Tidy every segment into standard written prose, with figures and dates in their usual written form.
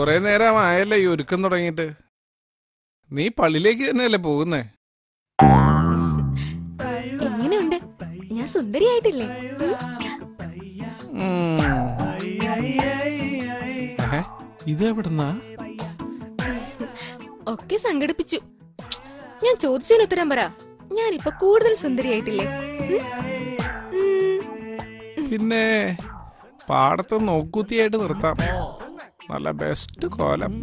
കൊറേ നേരം ആയല്ലേ ഈ ഒരുക്കം തുടങ്ങിയിട്ട്. നീ പള്ളിയിലേക്ക് തന്നെയല്ലേ പോകുന്നേ? എങ്ങനെയുണ്ട്? ഞാൻ സുന്ദരിയായിട്ടില്ലേ? ഇതെവിടുന്നാ? ഒക്കെ സംഘടിപ്പിച്ചു. ഞാൻ ചോദിച്ചതിന് ഉത്തരം പറ. ഞാനിപ്പൊ കൂടുതൽ സുന്ദരിയായിട്ടില്ലേ? പിന്നെ പാടത്ത് നോക്കൂത്തിയായിട്ട് നിർത്താം. നല്ല ബെസ്റ്റ് കോലം.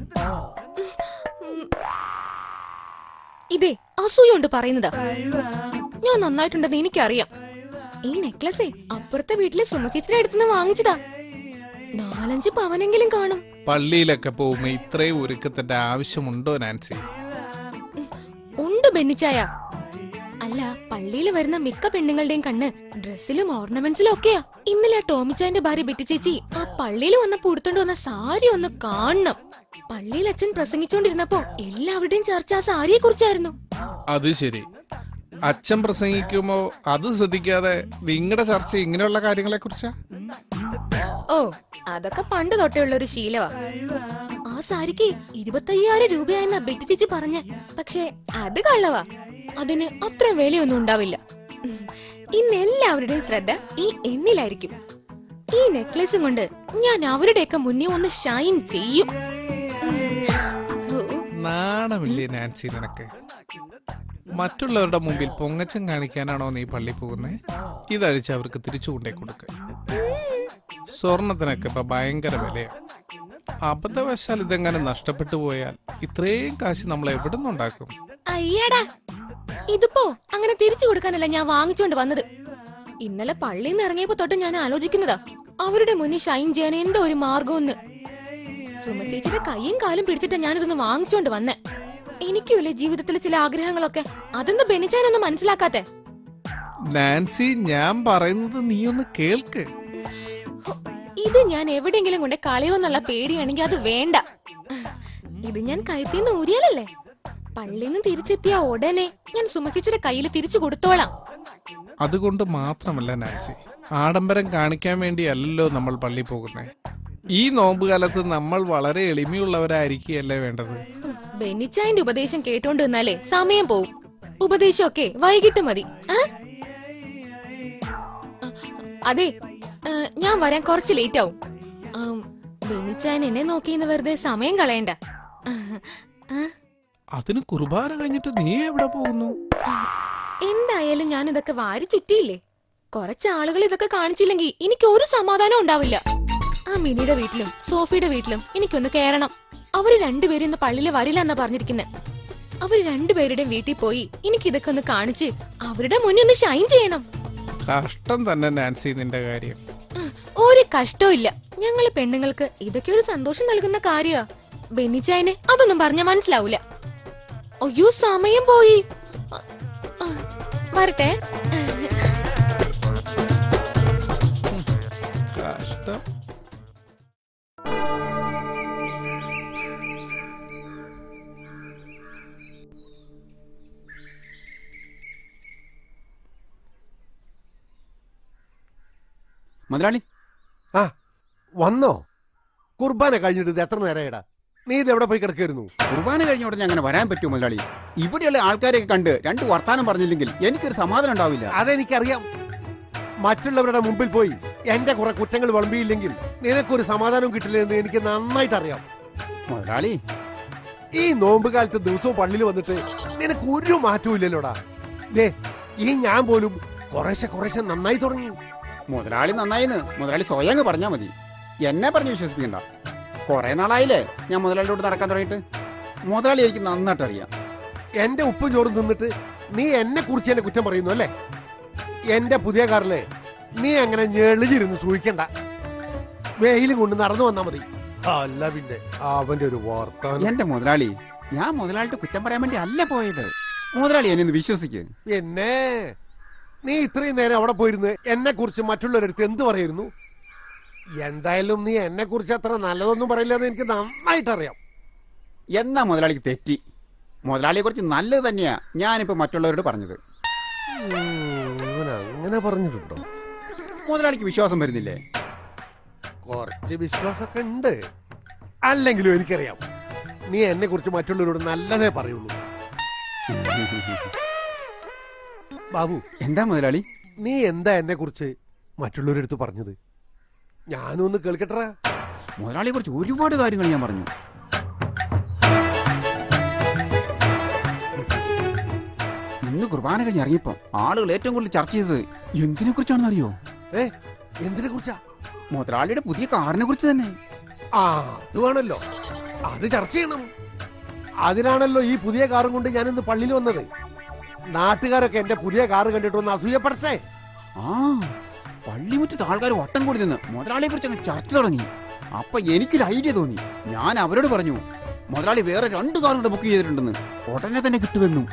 ഇതേ അസൂയുണ്ട് പറയുന്നതാ. ഞാൻ നന്നായിട്ടുണ്ടെന്ന് എനിക്കറിയാം. ഈ നെക്ലസേ അപ്പുറത്തെ വീട്ടിലെ സുമചേച്ചിയുടെ അടുത്തുനിന്ന് വാങ്ങിച്ചതാ. 4-5 പവനെങ്കിലും കാണും. പള്ളിയിലൊക്കെ പോകുമ്പോ ഇത്രയും ഒരുക്കത്തിന്റെ ആവശ്യമുണ്ടോ നാൻസി? ഉണ്ട് ബെന്നിച്ചായ. അല്ല, പള്ളിയിൽ വരുന്ന മിക്ക പെണ്ണുങ്ങളുടെയും കണ്ണ് ഡ്രസ്സിലും ഓർണമെന്റ്സിലും ഒക്കെയാ. ഇന്നലെ ആ ടോമിച്ചായന്റെ ഭാര്യ ബെറ്റി ചേച്ചി ആ പള്ളിയിൽ വന്നപ്പോ ഉടുത്തോണ്ട് വന്ന സാരി ഒന്ന് കാണണം. പള്ളിയിൽ അച്ഛൻ പ്രസംഗിച്ചോണ്ടിരുന്നപ്പോ എല്ലാവരുടെയും ചർച്ച ആ സാരിയെ കുറിച്ചായിരുന്നു. അത് ശരി. അച്ഛൻ പ്രസംഗിക്കുമ്പോ അത് ശ്രദ്ധിക്കാതെ നിങ്ങളുടെ ചർച്ച ഇങ്ങനെയുള്ള കാര്യങ്ങളെ കുറിച്ചാ? ഓ, അതൊക്കെ പണ്ട് തൊട്ടേ ഉള്ള ഒരു ശീലവാ. ആ സാരിക്ക് 25,000 രൂപയായെന്നാ ബെറ്റി ചേച്ചി പറഞ്ഞേ. പക്ഷെ അത് കള്ളവാ. അതിന് അത്ര വിലയൊന്നും ഉണ്ടാവില്ല. ഇന്ന് എല്ലാവരുടെയും ശ്രദ്ധ ഈ എന്നിലായിരിക്കും. ഈ നെക്ലേസും കൊണ്ട് ഞാൻ അവരുടെയൊക്കെ മുന്നേ ഒന്ന് ഷൈൻ ചെയ്യും. നാണമില്ലേ നാൻസി നിനക്ക്? മറ്റുള്ളവരുടെ മുമ്പിൽ പൊങ്ങച്ചം കാണിക്കാനാണോ നീ പള്ളി പോകുന്നേ? ഇതഴിച്ച് അവർക്ക് തിരിച്ചു കൊണ്ടേ കൊടുക്ക. സ്വർണത്തിനൊക്കെ ഇപ്പൊ ഭയങ്കര വിലയാണ്. അബദ്ധവശാൽ ഇതെങ്ങനെ നഷ്ടപ്പെട്ടു പോയാൽ ഇത്രയും കാശ് നമ്മൾ എവിടെ നിന്നുണ്ടാക്കും? അയ്യടാ, ഇതിപ്പോ അങ്ങനെ തിരിച്ചു കൊടുക്കാനല്ല ഞാൻ വാങ്ങിച്ചോണ്ട് വന്നത്. ഇന്നലെ പള്ളിയിൽ നിന്ന് ഇറങ്ങിയപ്പോ തൊട്ട് ഞാൻ ആലോചിക്കുന്നതാ അവരുടെ മുന്നിൽ ഷൈൻ ചെയ്യാൻ എന്തോ ഒരു മാർഗമെന്ന്. സുമചേച്ചിയുടെ കൈയും കാലും പിടിച്ചിട്ട് ഞാനിതൊന്ന് വാങ്ങിച്ചോണ്ട് വന്നേ. എനിക്കുമില്ലേ ജീവിതത്തിൽ ചില ആഗ്രഹങ്ങളൊക്കെ. അതൊന്നും ബെനിച്ചാനൊന്നും മനസ്സിലാക്കാത്തെ. നാൻസി, ഞാൻ പറയുന്നത് നീ ഒന്ന് കേൾക്ക്. ഇത് ഞാൻ എവിടെയെങ്കിലും കൊണ്ട് കളയോന്നുള്ള പേടിയാണെങ്കിൽ അത് വേണ്ട. ഇത് ഞാൻ കഴുത്തിന്ന് ഊരിയാലല്ലേ. പള്ളിയിൽ നിന്ന് തിരിച്ചെത്തിയ ഉടനെ ഞാൻ സുമചേച്ചിയുടെ കയ്യിൽ തിരിച്ചു കൊടുത്തോളാം. അതുകൊണ്ട് മാത്രമല്ല നാൻസി, ആഡംബരം കാണിക്കാൻ വേണ്ടിയല്ലോ നമ്മൾ പള്ളി പോകുന്നേ. ഈ നോമ്പുകാലത്ത് നമ്മൾ വളരെ എളിമയുള്ളവരായിരിക്കുകയല്ലേ വേണ്ടത്. ബെന്നിച്ചായന്റെ ഉപദേശം കേട്ടോണ്ട് നിന്നാലേ സമയം പോവും. ഉപദേശമൊക്കെ വൈകിട്ട് മതി. അതെ, ഞാൻ വരാൻ കുറച്ച് ലേറ്റ് ആവും. ബെന്നിച്ചായൻ എന്നെ നോക്കിന്ന് വെറുതെ സമയം കളയണ്ട. അതിന് കുർബാന കഴിഞ്ഞിട്ട് നീ എവിടെ പോകുന്നു? എന്തായാലും ഞാൻ ഇതൊക്കെ വാരി ചുറ്റിയില്ലേ. കുറച്ചാളുകൾ ഇതൊക്കെ കാണിച്ചില്ലെങ്കിൽ എനിക്ക് ഒരു സമാധാനം ഉണ്ടാവില്ല. ആ മിനിയുടെ വീട്ടിലും സോഫിയുടെ വീട്ടിലും എനിക്കൊന്ന് കേറണം. അവര് രണ്ടുപേരും ഇന്ന് പള്ളിയിൽ വരില്ല എന്നാ പറഞ്ഞിരിക്കുന്നെ. അവര് രണ്ടുപേരുടെയും വീട്ടിൽ പോയി എനിക്ക് ഇതൊക്കെ ഒന്ന് കാണിച്ച് അവരുടെ മുന്നിൽ ഒന്ന് ഷൈൻ ചെയ്യണം. കഷ്ടം തന്നെ നാൻസി നിന്റെ കാര്യം. ഒരു കഷ്ടവും ഇല്ല. ഞങ്ങള് പെണ്ണുങ്ങൾക്ക് ഇതൊക്കെ ഒരു സന്തോഷം നൽകുന്ന കാര്യമാ. ബെന്നിച്ചായന് അതൊന്നും പറഞ്ഞാ മനസ്സിലാവൂല. അയ്യോ, സമയം പോയി. വരട്ടെ. കഷ്ടം. മുതലാളി, ആ വന്നോ? കുർബാന കഴിഞ്ഞിട്ട് ഇത് എത്ര നേരമായിടാ? നീ ഇത് എവിടെ പോയി കിടക്കായിരുന്നു? കുർബാന കഴിഞ്ഞ ഉടനെ അങ്ങനെ വരാൻ പറ്റുമോ മുതലാളി? ഇവിടെയുള്ള ആൾക്കാരെയൊക്കെ കണ്ട് 2 വർത്താനം പറഞ്ഞില്ലെങ്കിൽ എനിക്കൊരു സമാധാനം ഉണ്ടാവില്ല. അതെനിക്കറിയാം. മറ്റുള്ളവരുടെ മുമ്പിൽ പോയി എന്റെ കുറെ കുറ്റങ്ങൾ വിളമ്പിയില്ലെങ്കിൽ നിനക്കൊരു സമാധാനം കിട്ടില്ലെന്ന് എനിക്ക് നന്നായിട്ട് അറിയാം. മുതലാളി, ഈ നോമ്പ് കാലത്ത് ദിവസവും പള്ളിയിൽ വന്നിട്ട് നിനക്ക് ഒരു മാറ്റവും ഇല്ലല്ലോടാ. ദേ, ഈ ഞാൻ പോലും കുറേശ്ശെ നന്നായി തുടങ്ങി. മുതലാളി നന്നായിന്ന് മുതലാളി സ്വയം പറഞ്ഞാ മതി. എന്നെ പറഞ്ഞ് വിശ്വസിപ്പിക്കണ്ട. കുറെ നാളായില്ലേ ഞാൻ മുതലാളിയോട് നടക്കാൻ തുടങ്ങിയിട്ട്. മുതലാളി എനിക്ക് നന്നായിട്ട് അറിയാം. എന്റെ ഉപ്പും ചോറും തിന്നിട്ട് നീ എന്നെ കുറിച്ച് എന്നെ കുറ്റം പറയുന്നു അല്ലേ? എന്റെ പുതിയ കാറിലെ നീ അങ്ങനെ ഞെളിഞ്ഞിരുന്ന് സൂഹിക്കണ്ട. വെയിലും കൊണ്ട് നടന്നു വന്നാ മതി. അല്ല പിന്നെ അവന്റെ ഒരു വാർത്താനം. എന്റെ മുതലാളി, ഞാൻ മുതലാളിട്ട് കുറ്റം പറയാൻ വേണ്ടി അല്ല പോയത്. മുതലാളി എന്നെ ഒന്ന് വിശ്വസിക്ക്. എന്നെ നീ ഇത്രയും നേരം അവിടെ പോയിരുന്ന് എന്നെ കുറിച്ച് മറ്റുള്ളവരടുത്ത് എന്ത് പറയായിരുന്നു? എന്തായാലും നീ എന്നെ കുറിച്ച് അത്ര നല്ലതൊന്നും പറയില്ലെന്ന് എനിക്ക് നന്നായിട്ട് അറിയാം. എന്നാ മുതലാളിക്ക് തെറ്റി. മുതലാളിയെ കുറിച്ച് നല്ലത് തന്നെയാ ഞാനിപ്പോ മറ്റുള്ളവരോട് പറഞ്ഞത്. അങ്ങനെ പറഞ്ഞിട്ടുണ്ടോ? മുതലാളിക്ക് വിശ്വാസം വരുന്നില്ലേ? കുറച്ച് വിശ്വാസമൊക്കെ ഉണ്ട്. അല്ലെങ്കിലും എനിക്കറിയാം നീ എന്നെ കുറിച്ച് മറ്റുള്ളവരോട് നല്ലതേ പറയുള്ളൂ. ബാബു, എന്താ മുതലാളി? നീ എന്താ എന്നെ കുറിച്ച് മറ്റുള്ളവരുടെ അടുത്ത് പറഞ്ഞത്? ഞാനും ഒന്ന് കേൾക്കട്ടെ. മുതലാളിയെ കുറിച്ച് ഒരുപാട് കാര്യങ്ങൾ ഞാൻ പറഞ്ഞു. ഇന്ന് കുർബാന കഴിഞ്ഞ് ഇറങ്ങിയപ്പോ ആളുകൾ ഏറ്റവും കൂടുതൽ ചർച്ച ചെയ്തത് എന്തിനെ കുറിച്ചാണെന്ന് അറിയോ? എന്തിനെ കുറിച്ചാ? മുതലാളിയുടെ പുതിയ കാറിനെ കുറിച്ച് തന്നെ. ആ, അത് വേണല്ലോ, അത് ചർച്ച ചെയ്യണം. അതിനാണല്ലോ ഈ പുതിയ കാറും കൊണ്ട് ഞാൻ ഇന്ന് പള്ളിയിൽ വന്നത്. നാട്ടുകാരൊക്കെ എന്റെ പുതിയ കാറ് കണ്ടിട്ടൊന്ന് അസൂയപ്പെടുത്തേ. ആ, പള്ളിമുറ്റത്ത് ആൾക്കാർ വട്ടം കൂടി നിന്ന് മുതലാളിയെ കുറിച്ച് അങ്ങ് ചർച്ച തുടങ്ങി. അപ്പൊ എനിക്കൊരു ഐഡിയ തോന്നി. ഞാൻ അവരോട് പറഞ്ഞു, മുതലാളി വേറെ 2 കാറുകൾ ബുക്ക് ചെയ്തിട്ടുണ്ടെന്ന്, ഉടനെ തന്നെ കിട്ടുമെന്നും.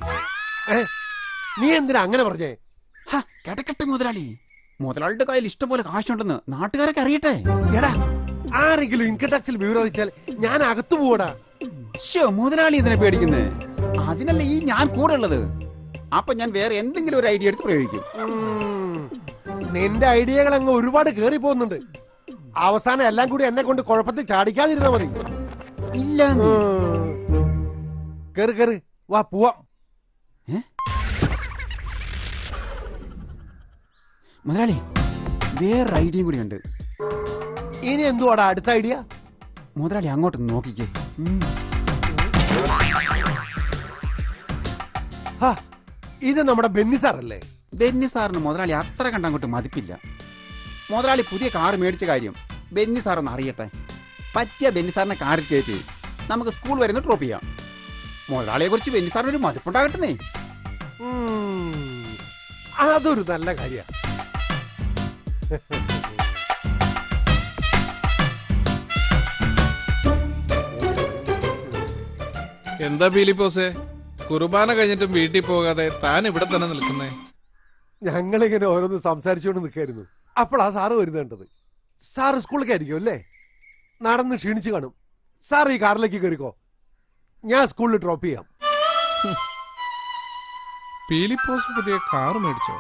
നീ എന്തിനാ അങ്ങനെ പറഞ്ഞേ? കേട്ടക്കെട്ട് മുതലാളി, മുതലാളിയുടെ കയ്യിൽ ഇഷ്ടം പോലെ കാശുണ്ടെന്ന് നാട്ടുകാരൊക്കെ അറിയട്ടെ. എടാ, ആരെങ്കിലും ഇൻകം ടാക്സിൽ വിവരം അറിയിച്ചാൽ ഞാൻ അകത്തു പോടാ. മുതലാളി ഇതിനെ പേടിക്കുന്നേ? അതിനല്ല ഈ ഞാൻ കൂടെ ഉള്ളത്. അപ്പൊ ഞാൻ വേറെ എന്തെങ്കിലും ഒരു ഐഡിയ എടുത്ത് പ്രയോഗിക്കും. നിന്റെ ഐഡിയകൾ അങ്ങ് ഒരുപാട് കേറി പോകുന്നുണ്ട്. അവസാനം എല്ലാം കൂടി എന്നെ കൊണ്ട് കുഴപ്പത്തിൽ ചാടിക്കാതിരുന്നാ മതി. ഇല്ല, കേറ് കേറ്, വാ പോവാം. മുതലാളി, വേറെ ഐഡിയയും കൂടി ഉണ്ട്. ഇനി എന്തുവാടാ അടുത്ത ഐഡിയ? മുതലാളി അങ്ങോട്ട് നോക്കിക്കേ. ഇത് നമ്മുടെ ബെന്നി സാറല്ലേ? ബെന്നി സാറിന് മുതലാളി അത്ര കണ്ടങ്ങോട്ട് മതിപ്പില്ല. മുതലാളി പുതിയ കാറ് മേടിച്ച കാര്യം ബെന്നി സാറൊന്ന് അറിയട്ടെ. പറ്റിയ ബെന്നി സാറിനെ കാറിൽ കയറ്റി നമുക്ക് സ്കൂൾ വരെ ഡ്രോപ്പ് ചെയ്യാം. മുതലാളിയെ കുറിച്ച് ബെന്നി സാറിനൊരു മതിപ്പുണ്ടാകട്ടെ. അതൊരു നല്ല കാര്യ. എന്താ പീലിപ്പോസേ, കുർബാന കഴിഞ്ഞിട്ടും വീട്ടിൽ പോകാതെ താൻ ഇവിടെ തന്നെ നിൽക്കുന്നേ? ഞങ്ങളിങ്ങനെ ഓരോന്ന് സംസാരിച്ചുകൊണ്ട് നിൽക്കായിരുന്നു. അപ്പോഴാ സാറ് വരുന്നുണ്ടത്. സാറ് സ്കൂളിലേക്ക് ആയിരിക്കും അല്ലേ? നടന്ന് ക്ഷീണിച്ചു കാണും. സാർ ഈ കാറിലേക്ക് കയറിക്കോ, ഞാൻ സ്കൂളിൽ ഡ്രോപ്പ് ചെയ്യാം. പീലിപ്പോസ് പുതിയ കാർ മേടിച്ചോ?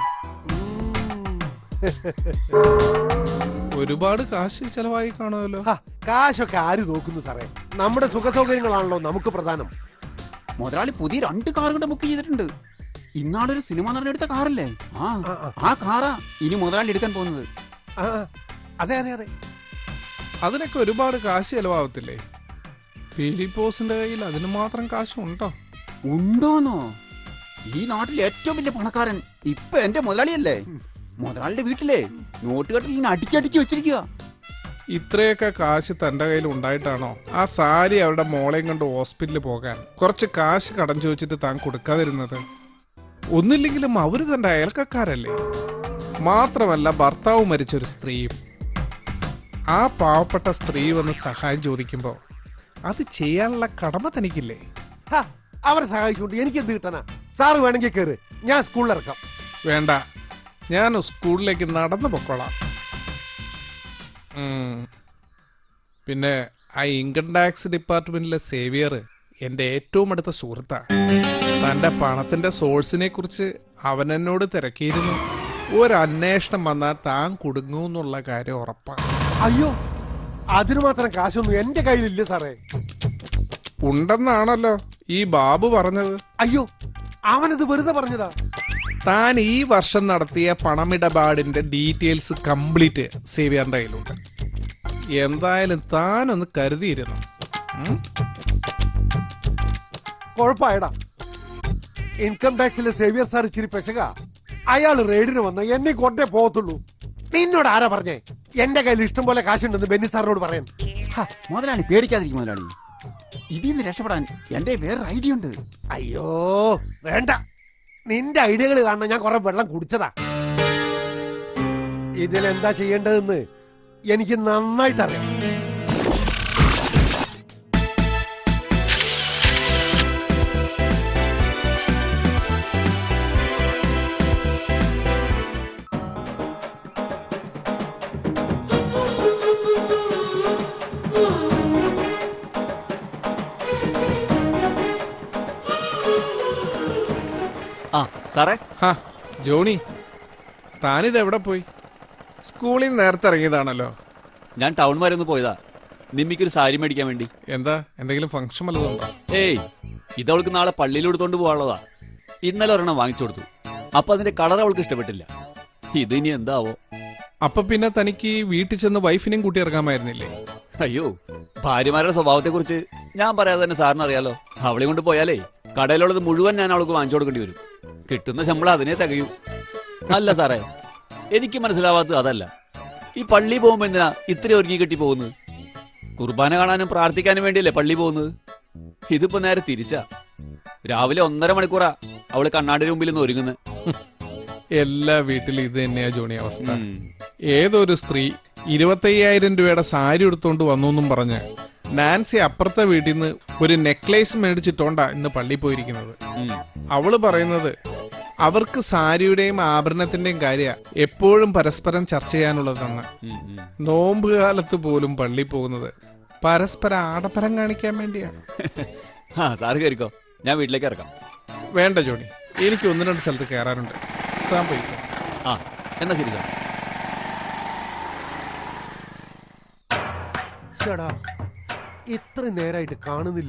ഒരുപാട് കാശ് ചെലവായി കാണുമല്ലോ. കാശൊക്കെ ആര് നോക്കുന്നു സാറേ? നമ്മുടെ സുഖസൗകര്യങ്ങളാണല്ലോ നമുക്ക് പ്രധാനം. മുതലാളി പുതിയ 2 കാറുകൾ ബുക്ക് ചെയ്തിട്ടുണ്ട്. ഇന്നാളൊരു സിനിമ നടനെടുത്ത കാറല്ലേ, ആ കാറാ ഇനി മുതലാളി എടുക്കാൻ പോകുന്നത്. അതെ അതെ അതെ. അതിനൊക്കെ ഒരുപാട് കാശ് ചെലവാകത്തില്ലേ? പീലിപ്പോസിന്റെ കയ്യിൽ അതിന് മാത്രം കാശ് ഉണ്ടോ? ഉണ്ടോന്നോ? ഈ നാട്ടിൽ ഏറ്റവും വലിയ പണക്കാരൻ ഇപ്പൊ എന്റെ മുതലാളിയല്ലേ. മുതലാളിയുടെ വീട്ടിലെ നോട്ടുകെട്ടിൽ ഇങ്ങനെ അടിക്കടിക്ക് വെച്ചിരിക്കുക. ഇത്രയൊക്കെ കാശ് തന്റെ കയ്യിൽ ഉണ്ടായിട്ടാണോ ആ സാരി അവരുടെ മോളെയും കൊണ്ട് ഹോസ്പിറ്റലിൽ പോകാൻ കുറച്ച് കാശ് കടം ചോദിച്ചിട്ട് താൻ കൊടുക്കാതിരുന്നത്? ഒന്നില്ലെങ്കിലും അവര് തന്റെ അയൽക്കാരല്ലേ. മാത്രമല്ല ഭർത്താവ് മരിച്ചൊരു സ്ത്രീയും. ആ പാവപ്പെട്ട സ്ത്രീ വന്ന് സഹായം ചോദിക്കുമ്പോ അത് ചെയ്യാനുള്ള കടമ തനിക്കില്ലേ? അവരെ സഹായിച്ചുകൊണ്ട് എനിക്ക് എന്ത് കിട്ടാനാ? സാറ് വേണമെങ്കിൽ കയറ്, ഞാൻ സ്കൂളിൽ ഇറക്കാം. വേണ്ട, ഞാൻ സ്കൂളിലേക്ക് നടന്നു പൊക്കോളാം. പിന്നെ ആ ഇൻകം ടാക്സ് ഡിപ്പാർട്ട്മെന്റിലെ സേവിയർ എന്റെ ഏറ്റവും അടുത്ത സുഹൃത്താ. തന്റെ പണത്തിന്റെ സോഴ്സിനെ കുറിച്ച് അവൻ എന്നോട് തിരക്കിയിരുന്നു. ഒരന്വേഷണം വന്നാൽ താൻ കുടുങ്ങൂന്നുള്ള കാര്യം ഉറപ്പാ. അയ്യോ, അതിനു മാത്രം കാശൊന്നും എന്റെ കയ്യിലില്ല സാറേ. ഉണ്ടെന്നാണല്ലോ ഈ ബാബു പറഞ്ഞത്. അയ്യോ, അവനത് വെറുതെ പറഞ്ഞതാ. താൻ ഈ വർഷം നടത്തിയ പണമിടപാടിന്റെ ഡീറ്റെയിൽസ് കംപ്ലീറ്റ് സേവിയറിന്റെ കയ്യിലുണ്ട്. എന്തായാലും താനൊന്ന് കരുതിയിരുന്നു. കുഴപ്പമായടാ. ഇൻകം ടാക്സിലെ സേവിയർ സാർ ഇച്ചിരി പെശക. അയാൾ റെയ്ഡിന് വന്ന എന്നെ കൊണ്ടേ പോകത്തുള്ളൂ. നിന്നോട് ആരാ പറഞ്ഞേ എന്റെ കയ്യിൽ ഇഷ്ടം പോലെ കാശുണ്ടെന്ന് ബെന്നി സാറിനോട് പറയാൻ? മുതലാളി പേടിക്കാതിരിക്കും മുതലാളി. ഇതിന്ന് രക്ഷപ്പെടാൻ എന്റെ വേറെ ഐഡിയ ഉണ്ട്. അയ്യോ വേണ്ട, നിന്റെ ഐഡിയകൾ കാണാൻ ഞാൻ കുറെ വെള്ളം കുടിച്ചതാ. ഇതിലെന്താ ചെയ്യേണ്ടതെന്ന് എനിക്ക് നന്നായിട്ടറിയാം. സാറേ, ജോണി, താനിത് എവിടെ പോയി? സ്കൂളിൽ നിന്ന് നേരത്തെ ഇറങ്ങിയതാണല്ലോ. ഞാൻ ടൗൺ വരെ ഒന്ന് പോയതാ. നിമ്മിക്കൊരു സാരി മേടിക്കാൻ വേണ്ടി. എന്താ എന്തെങ്കിലും ഫംഗ്ഷൻ വല്ലതുണ്ടോ? ഏയ്, ഇതവൾക്ക് നാളെ പള്ളിയിൽ എടുത്തോണ്ട് പോകാനുള്ളതാ. ഇന്നലെ ഒരെണ്ണം വാങ്ങിച്ചു കൊടുത്തു. അപ്പൊ അതിന്റെ കളർ അവൾക്ക് ഇഷ്ടപ്പെട്ടില്ല. ഇതിനി എന്താവോ? അപ്പൊ പിന്നെ തനിക്ക് വീട്ടിൽ ചെന്ന് വൈഫിനെയും കൂട്ടി ഇറങ്ങാമായിരുന്നില്ലേ? അയ്യോ, ഭാര്യമാരുടെ സ്വഭാവത്തെ കുറിച്ച് ഞാൻ പറയാതെ തന്നെ സാറിന് അറിയാലോ. അവളെ കൊണ്ട് പോയാലേ കടയിലുള്ളത് മുഴുവൻ ഞാൻ അവൾക്ക് വാങ്ങിച്ചു കൊടുക്കേണ്ടി വരും. കിട്ടുന്ന ശമ്പളം അതിനെ തികയൂ. അല്ല സാറേ, എനിക്ക് മനസ്സിലാവാത്തത് അതല്ല. ഈ പള്ളി പോകുമ്പോ എന്തിനാ ഇത്ര ഒരുങ്ങി കെട്ടി പോകുന്നത്? കുർബാന കാണാനും പ്രാർത്ഥിക്കാനും വേണ്ടിയല്ലേ പള്ളി പോകുന്നത്? ഇതിപ്പോ നേരെ തിരിച്ചാ. രാവിലെ 1.5 മണിക്കൂറാ അവള് കണ്ണാടിന് മുമ്പിൽ നിന്ന് ഒരുങ്ങുന്നത്. എല്ലാ വീട്ടിലും ഇത് തന്നെയാ ജോണി അവസ്ഥ. ഏതൊരു സ്ത്രീ 25,000 രൂപയുടെ സാരി എടുത്തോണ്ട് വന്നു എന്നും പറഞ്ഞ് നാൻസി അപ്പുറത്തെ വീട്ടിൽ നിന്ന് ഒരു നെക്ലേസ് മേടിച്ചിട്ടോണ്ടാ ഇന്ന് പള്ളി പോയിരിക്കുന്നത്. അവള് പറയുന്നത് അവർക്ക് സാരിയുടെയും ആഭരണത്തിന്റെയും കാര്യ എപ്പോഴും പരസ്പരം ചർച്ച ചെയ്യാനുള്ളതെന്ന്. നോമ്പ് കാലത്ത് പോലും പള്ളി പോകുന്നത് പരസ്പരം ആഡംബരം കാണിക്കാൻ വേണ്ടിയാണ്. സാറ് കയറിക്കോ, ഞാൻ വീട്ടിലേക്ക് ഇറക്കാം. വേണ്ട ജോണി, എനിക്ക് 1-2 സ്ഥലത്ത് കയറാനുണ്ട്. താൻ പോയിക്കോ. ആ, എന്നാ ശരി സാർ. ചേടാ, ഇത്ര നേരായിട്ട് കാണുന്നില്ല.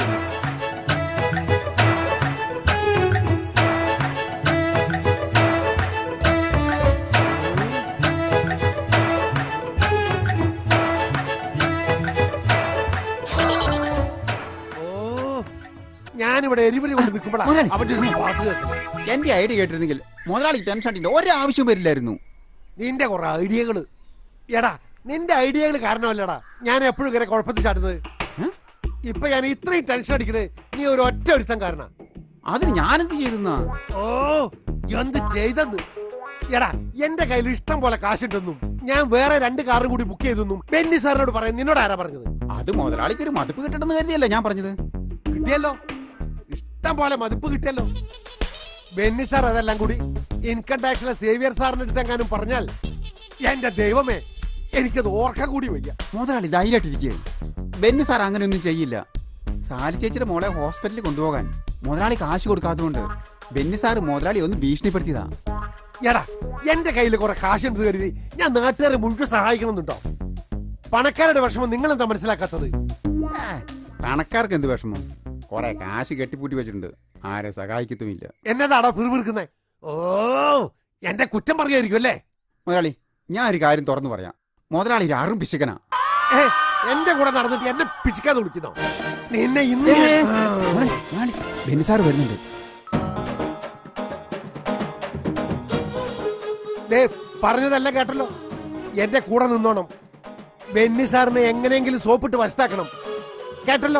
ഞാനിവിടെ എരിപൊരി കൊണ്ട് നിൽക്കുമ്പോഴാണ് എന്റെ ഐഡിയ കേട്ടിരുന്നെങ്കിൽ മുതലാളി ടെൻഷൻ അടിക്കേണ്ട ഒരാവശ്യം വരില്ലായിരുന്നു. നിന്റെ കുറെ ഐഡിയകള്. എടാ, നിന്റെ ഐഡിയകൾ കാരണമല്ലടാ ഞാൻ എപ്പോഴും ഇങ്ങനെ കുഴപ്പത്തിൽ ചാടുന്നത്. ഇപ്പൊ ഞാൻ ഇത്രയും ടെൻഷൻ അടിക്കുന്നത് നീ ഒരു ഒറ്റ ഒരുത്തം കാരണം. അതിന് ഞാനെന്ത് ചെയ്തെന്ന? ഓ, എന്ത് ചെയ്തെന്ന്? എടാ, എന്റെ കയ്യിൽ ഇഷ്ടം പോലെ കാശുണ്ടെന്നും ഞാൻ വേറെ 2 കാറും കൂടി ബുക്ക് ചെയ്തെന്നും ബെന്നി സാറിനോട് പറയാൻ നിന്നോട് ആരാ പറഞ്ഞത്? അത് മുതലാളിക്ക് ഒരു മതിപ്പ് കിട്ടണമെന്ന് കരുതിയല്ലേ ഞാൻ പറഞ്ഞത്. കിട്ടിയല്ലോ, ഇഷ്ടം പോലെ മതിപ്പ് കിട്ടിയല്ലോ. ബെന്നി സാർ അതെല്ലാം കൂടി ഇൻകം ടാക്സിലെ സേവിയർ സാറിന്റെ അടുത്തെങ്ങാനും പറഞ്ഞാൽ എന്റെ ദൈവമേ, എനിക്കത് ഓർക്കാൻ കൂടി വയ്യ. മുതലാളി ധൈര്യമായിട്ടിരിക്കുകയാണ്. ബെന്നി സാർ അങ്ങനെയൊന്നും ചെയ്യില്ല. സാലി ചേച്ചിയുടെ മോളെ ഹോസ്പിറ്റലിൽ കൊണ്ടുപോകാൻ മുതലാളി കാശ് കൊടുക്കാത്തതുകൊണ്ട് ബെന്നി സാർ മുതലാളി ഒന്ന് ഭീഷണിപ്പെടുത്തിയതാ. എടാ, എന്റെ കയ്യിൽ കുറെ കാശുണ്ട് കരുതി ഞാൻ നാട്ടുകാരെ മുഴുവൻ സഹായിക്കണമെന്നുണ്ടോ? പണക്കാരുടെ വിഷമം നിങ്ങളെന്താ മനസ്സിലാക്കാത്തത്? പണക്കാർക്ക് എന്ത് വിഷമം? കുറെ കാശ് കെട്ടിപ്പൂട്ടി വെച്ചിട്ടുണ്ട്, ആരെ സഹായിക്കത്തുമില്ല. എന്നതാടാ പിറുപിറുക്കുന്നേ? ഓ, എന്റെ കുറ്റം പറയായിരിക്കും അല്ലേ? മുതലാളി, ഞാൻ ഒരു കാര്യം തുറന്നു പറയാം. മുതലാളി ഒരു അറും പിശുക്കനാ. എന്റെ കൂടെ നടന്നിട്ട് എന്നെ പിശുക്കാതെ വിളിക്കുന്നോ? നിന്നെ ഇന്ന് ബെന്നി സാർ വരുന്നുണ്ട്. പറഞ്ഞതെല്ലാം കേട്ടല്ലോ. എന്റെ കൂടെ നിന്നോണം. ബെന്നി സാറിനെ എങ്ങനെയെങ്കിലും സോപ്പിട്ട് വശത്താക്കണം. കേട്ടല്ലോ?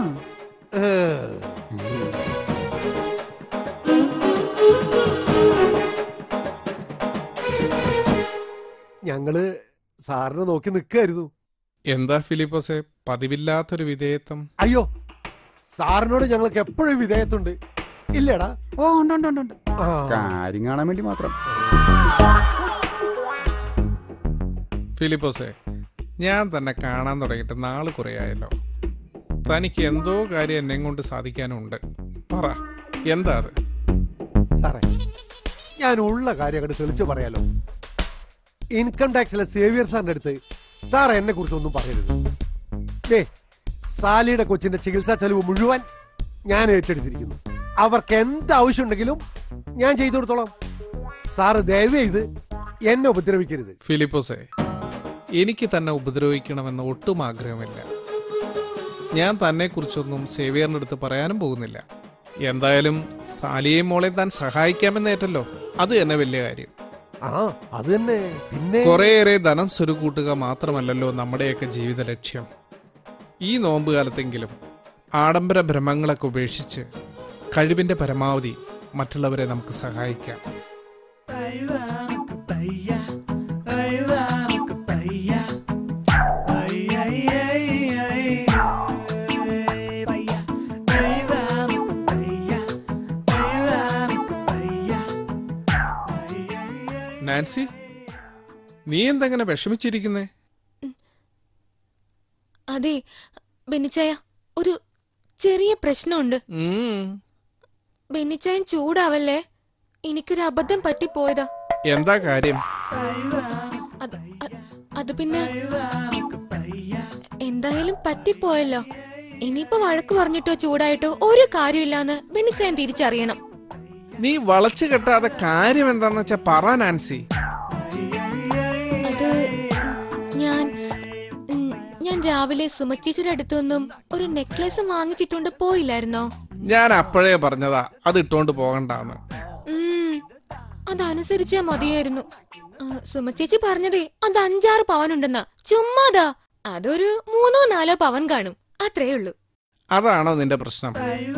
ഞങ്ങള് സാറിനെ നോക്കി നിൽക്കായിരുന്നു. എന്താ ഫിലിപ്പോസെ പതിവില്ലാത്തൊരു വിധേയത്വം? അയ്യോ, സാറിനോട് ഞങ്ങൾക്ക് എപ്പോഴും വിധേയത്തുണ്ട് ഇല്ലടാ? ഓ, ഉണ്ട്. കാര്യം കാണാൻ വേണ്ടി മാത്രം. ഫിലിപ്പോസെ, ഞാൻ തന്നെ കാണാൻ തുടങ്ങിയിട്ട് നാള് കുറയായല്ലോ. തനിക്ക് എന്തോ കാര്യം എന്നെ കൊണ്ട് സാധിക്കാനുണ്ട്. പറ, എന്താ അത്? സാറേ, ഞാൻ ഉള്ള കാര്യം അങ്ങോട്ട് തെളിച്ചു പറയാലോ. ഇൻകം ടാക്സിലെ സേവിയർ സാറിന്റെ അടുത്ത് സാർ എന്നെ കുറിച്ചൊന്നും പറയരുത്. സാലിയുടെ കൊച്ചിന്റെ ചികിത്സാ ചെലവ് മുഴുവൻ ഞാൻ ഏറ്റെടുത്തിരിക്കുന്നു. അവർക്ക് എന്ത് ആവശ്യമുണ്ടെങ്കിലും ഞാൻ ചെയ്തു കൊടുത്തോളാം. സാറ് ദയവ് ചെയ്ത് എന്നെ ഉപദ്രവിക്കരുത്. ഫിലിപ്പോസെ, എനിക്ക് തന്നെ ഉപദ്രവിക്കണമെന്ന് ഒട്ടും ആഗ്രഹമില്ല. ഞാൻ തന്നെ കുറിച്ചൊന്നും സേവിയറിന്റെ അടുത്ത് പറയാനും പോകുന്നില്ല. എന്തായാലും സാലിയെയും മോളെ താൻ സഹായിക്കാമെന്നേറ്റല്ലോ, അത് തന്നെ വലിയ കാര്യം. അത് തന്നെ. പിന്നെ കുറേയേറെ ധനം സ്വരുക്കൂട്ടുക മാത്രമല്ലല്ലോ നമ്മുടെയൊക്കെ ജീവിത ലക്ഷ്യം. ഈ നോമ്പ് കാലത്തെങ്കിലും ആഡംബര ഭ്രമങ്ങളൊക്കെ ഉപേക്ഷിച്ച് കഴിവിന്റെ പരമാവധി മറ്റുള്ളവരെ നമുക്ക് സഹായിക്കാം. നാൻസി, നീ എന്തെങ്ങനെ വിഷമിച്ചിരിക്കുന്നേ? അതെ ബെന്നിച്ചായ, ഒരു ചെറിയ പ്രശ്നമുണ്ട്. ബെന്നിച്ചായൻ ചൂടാവല്ലേ, എനിക്കൊരു അബദ്ധം പറ്റിപ്പോയതാ. എന്താ കാര്യം? അത് പിന്നെ എന്താ എന്തായാലും പറ്റിപ്പോയല്ലോ. ഇനിയിപ്പോ വഴക്ക് പറഞ്ഞിട്ടോ ചൂടായിട്ടോ ഒരു കാര്യമില്ലാന്ന് ബെന്നിച്ചാൻ തിരിച്ചറിയണം. നീ വളച്ചു കെട്ടാതെ കാര്യം എന്താന്ന് വെച്ചാ പറ നാൻസി. അത് ഞാൻ രാവിലെ സുമച്ചേച്ചിയുടെ അടുത്തൊന്നും ഒരു നെക്ലേസ് വാങ്ങിച്ചിട്ടുണ്ട് പോയില്ലായിരുന്നോ? ഞാൻ അപ്പോഴേ പറഞ്ഞതാ അത് ഇട്ടോണ്ട് പോകണ്ടാന്ന്. അതനുസരിച്ചാ മതിയായിരുന്നു. സുമച്ചേച്ചി പറഞ്ഞതേ അത് 5-6 പവനുണ്ടെന്നാ. ചുമ്മാതാ. അതൊരു 3-4 പവൻ കാണും, അത്രേ ഉള്ളൂ. അതാണോ നിന്റെ പ്രശ്നം?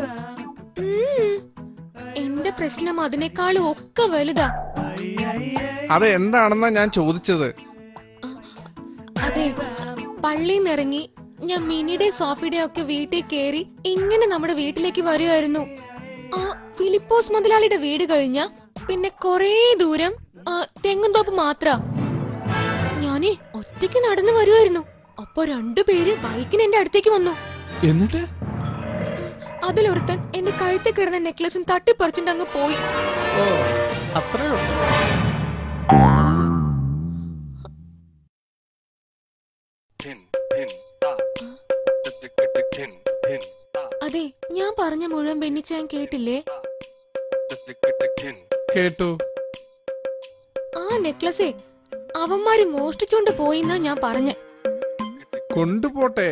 എന്റെ പ്രശ്നം അതിനേക്കാളും ഒക്കെ വലുതാ. അത് എന്താണെന്നാ ഞാൻ ചോദിച്ചത്. അതെ, പള്ളിയിൽ ഇറങ്ങി ഞാൻ മിനിയുടെ സോഫിയുടെ ഒക്കെ വീട്ടിൽ കേറി ഇങ്ങനെ നമ്മുടെ വീട്ടിലേക്ക് വരുമായിരുന്നു. ആ ഫിലിപ്പോസ് മുതലാളിയുടെ വീട് കഴിഞ്ഞ പിന്നെ കൊറേ ദൂരം തെങ്ങുംതോപ്പ് മാത്ര. ഞാനേ ഒറ്റയ്ക്ക് നടന്നു വരുമായിരുന്നു. അപ്പൊ 2 പേര് ബൈക്കിന് എന്റെ അടുത്തേക്ക് വന്നു. എന്നിട്ട് അതിലൊരുത്തൻ എന്റെ കഴുത്തിൽ കിടന്ന നെക്ലസും തട്ടിപ്പറിച്ചുകൊണ്ട് അങ്ങ് പോയി. ഓ, അത്രേ ഉള്ളൂ. അതെ, ഞാൻ പറഞ്ഞ മുഴുവൻ ബെന്നിച്ചാൻ കേട്ടില്ലേ? കേട്ടു. ആ നെക്ലസേ അവന്മാര് മോഷ്ടിച്ചോണ്ട് പോയിന്നാ ഞാൻ പറഞ്ഞ. കൊണ്ടുപോട്ടെ.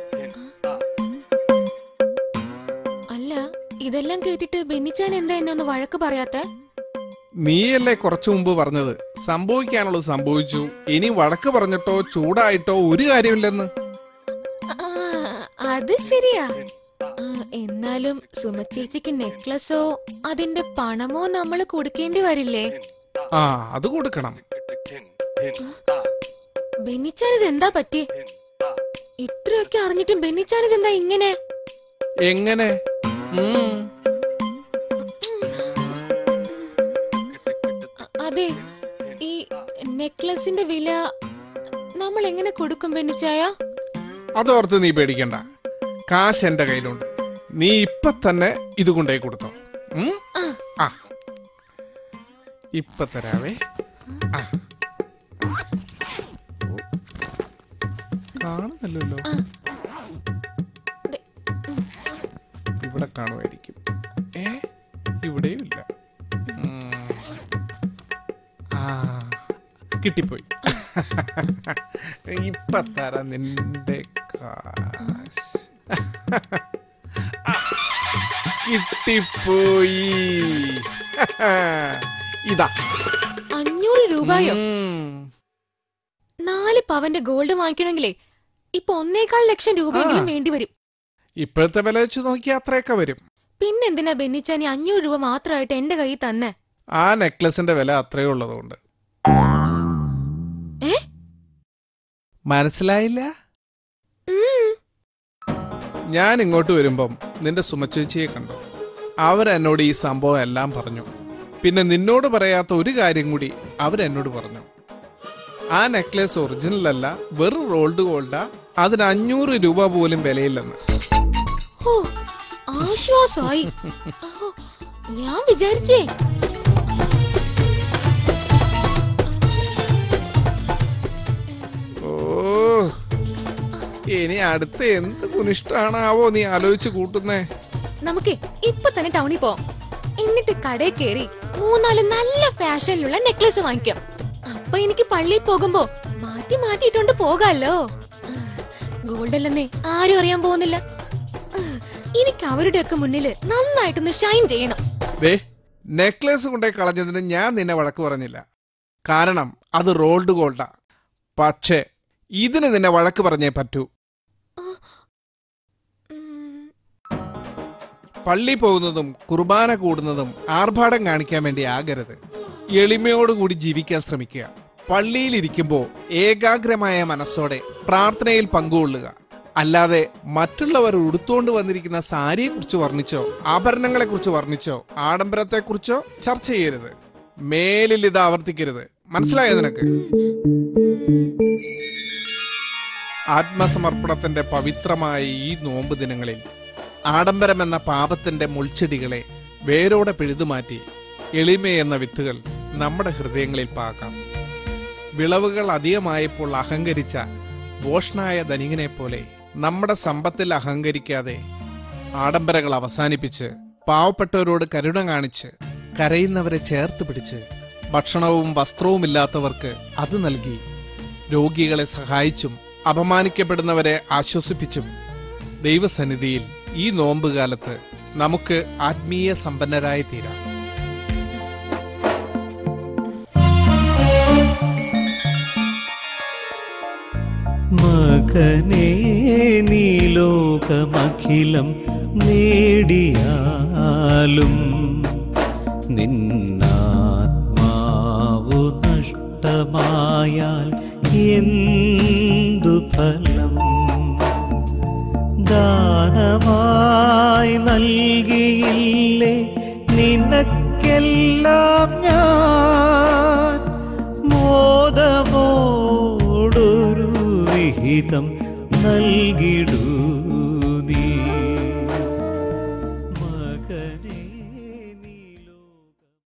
അല്ല, ഇതെല്ലാം കേട്ടിട്ട് ബെന്നിച്ചാൻ എന്താ എന്നെ ഒന്ന് വഴക്ക് പറയാത്ത? നീയല്ലേ കുറച്ചു മുമ്പ് പറഞ്ഞത് സംഭവിക്കാനുള്ളത് സംഭവിച്ചു, ഇനി വഴക്ക് പറഞ്ഞിട്ടോ ചൂടായിട്ടോ ഒരു കാര്യമില്ലെന്ന്. അത് ശരിയാ. എന്നാലും സുമച്ചേച്ചിക്ക് നെക്ലസോ അതിന്റെ പണമോ നമ്മള് കൊടുക്കേണ്ടി വരില്ലേ? ആ, അത് കൊടുക്കണം. ബെന്നിച്ചാനിത് എന്താ പറ്റിയേ? ഇത്രയൊക്കെ അറിഞ്ഞിട്ടും ബെന്നിച്ചാനിത് എന്താ ഇങ്ങനെ? എങ്ങനെ? അതെ, ഈ നെക്ലസിന്റെ വില നമ്മൾ എങ്ങനെ കൊടുക്കും ബെന്നിച്ചായ? അതോർത്ത് നീ പേടിക്കണ്ട, കാശ് എന്റെ കയ്യിലുണ്ട്. നീ ഇപ്പൊ തന്നെ ഇത് കൊണ്ടേ കൊടുത്തോ. ആ, ഇപ്പൊ തരാവേ. കാണുന്നല്ലോ, ഇവിടെ കാണുമായിരിക്കും. ഇവിടെയും ഇല്ല. കിട്ടിപ്പോയി. ഇപ്പൊ തരാം നിന്റെ കാശ്. കിട്ടിപ്പോയി. ഇതാ 500 രൂപയോ? 4 പവന്റെ ഗോൾഡ് വാങ്ങിക്കണമെങ്കിലേ ഇപ്പൊ 1.25 ലക്ഷം രൂപയെങ്കിലും വേണ്ടിവരും. ഇപ്പോഴത്തെ വില വെച്ച് നോക്കിയാൽ അത്രയൊക്കെ വരും. പിന്നെന്തിനാ ബെന്നിച്ചാനി 500 രൂപ മാത്രമായിട്ട് എന്റെ കയ്യിൽ തന്നെ? ആ നെക്ലസിന്റെ വില അത്രേ ഉള്ളതുകൊണ്ട്. മനസ്സിലായില്ല? ഞാൻ ഇങ്ങോട്ട് വരുമ്പം നിന്റെ സുമച്ചേച്ചിയെ കണ്ടു. അവരെന്നോട് ഈ സംഭവം എല്ലാം പറഞ്ഞു. പിന്നെ നിന്നോട് പറയാത്ത ഒരു കാര്യം കൂടി അവരെന്നോട് പറഞ്ഞു. ആ നെക്ലേസ് ഒറിജിനൽ അല്ല, വെറും റോൾഡ് ഗോൾഡാ. അതിന് 500 രൂപ പോലും വിലയില്ലെന്ന്. ആശ്വാസമായി. ഞാൻ വിചാരിച്ചേ ഇനി അടുത്ത എന്ത് കുനിഷ്ടാണാവോ നീ ആലോചിച്ച് കൂട്ടുന്നേ. നമുക്ക് ഇപ്പൊ തന്നെ ടൗണിൽ പോവാം. എന്നിട്ട് കടയിൽ കയറി 3-4 നല്ല ഫാഷനിലുള്ള നെക്ലേസ് വാങ്ങിക്കാം. അപ്പൊ എനിക്ക് പള്ളിയിൽ പോകുമ്പോ മാറ്റിയിട്ടോണ്ട് പോകാലോ. ഗോൾഡ് അല്ലെന്നേ ആരും അറിയാൻ പോകുന്നില്ല. എനിക്ക് അവരുടെയൊക്കെ മുന്നില് നന്നായിട്ടൊന്ന് ഷൈൻ ചെയ്യണം. നെക്ലേസ് കൊണ്ടേ കളഞ്ഞതിന് ഞാൻ നിന്നെ വഴക്ക് പറഞ്ഞില്ല. കാരണം അത് റോൾഡ് ഗോൾഡാ. പക്ഷേ ഇതിന് നിന്നെ വഴക്ക് പറഞ്ഞേ പറ്റൂ. പള്ളി പോകുന്നതും കുർബാന കൂടുന്നതും ആർഭാടം കാണിക്കാൻ വേണ്ടി ആകരുത്. എളിമയോടുകൂടി ജീവിക്കാൻ ശ്രമിക്കുക. പള്ളിയിലിരിക്കുമ്പോ ഏകാഗ്രമായ മനസ്സോടെ പ്രാർത്ഥനയിൽ പങ്കുകൊള്ളുക. അല്ലാതെ മറ്റുള്ളവർ ഉടുത്തോണ്ട് വന്നിരിക്കുന്ന സാരിയെ കുറിച്ച് വർണ്ണിച്ചോ ആഭരണങ്ങളെ കുറിച്ച് വർണ്ണിച്ചോ ആഡംബരത്തെ കുറിച്ചോ ചർച്ച ചെയ്യരുത്. മേലിൽ ഇത് ആവർത്തിക്കരുത്. മനസ്സിലായോ നിനക്ക്? ആത്മസമർപ്പണത്തിന്റെ പവിത്രമായ ഈ നോമ്പ് ദിനങ്ങളിൽ ആഡംബരം എന്ന പാപത്തിന്റെ മുൾച്ചെടികളെ വേരോടെ പിഴുതുമാറ്റി എളിമയെന്ന വിത്തുകൾ നമ്മുടെ ഹൃദയങ്ങളിൽ പാകാം. വിളവുകൾ അധികമായപ്പോൾ അഹങ്കരിച്ച ഭോഷ്ണായ ധനികനെ പോലെ നമ്മുടെ സമ്പത്തിൽ അഹങ്കരിക്കാതെ ആഡംബരങ്ങൾ അവസാനിപ്പിച്ച് പാവപ്പെട്ടവരോട് കരുണ കാണിച്ച് കരയുന്നവരെ ചേർത്ത് പിടിച്ച് ഭക്ഷണവും വസ്ത്രവുമില്ലാത്തവർക്ക് അത് നൽകി രോഗികളെ സഹായിച്ചും അപമാനിക്കപ്പെടുന്നവരെ ആശ്വസിപ്പിച്ചും ദൈവസന്നിധിയിൽ ഈ നോമ്പുകാലത്ത് നമുക്ക് ആത്മീയ സമ്പന്നരായി തീരാം. മകനേ, നീ ലോകമഖിലം നേടിയാലും നിന്നാത്മാവു നഷ്ടമായാൽ എന്തു ഫലം? ദാനമായി നൽകിയില്ലേ നിനക്കെല്ലാം ഞാൻ? മോദമോടൊരു വിഹിതം നൽകിടൂ